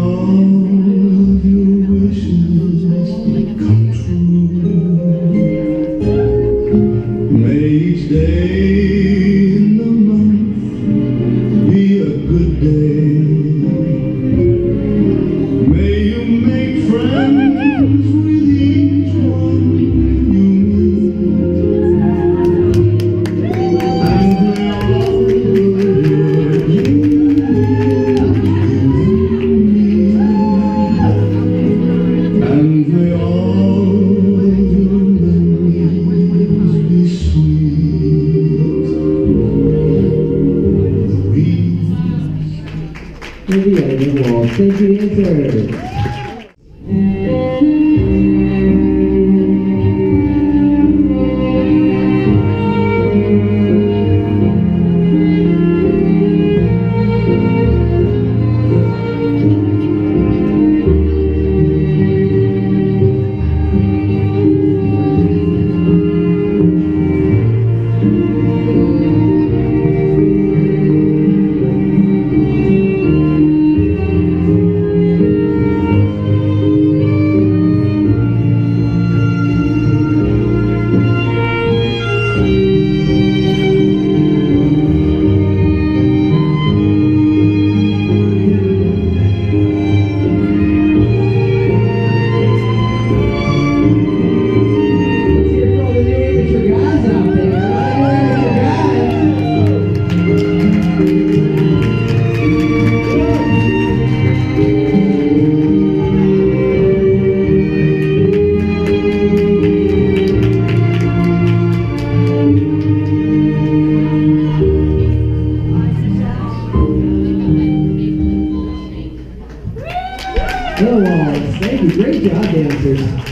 of your wishes come true. May each day in the month be a good day. May you make friends with each one you meet, and may all your dreams and may all of your memories be sweet. Maybe I know all. Thank you, answers. Thank you. Great job, dancers.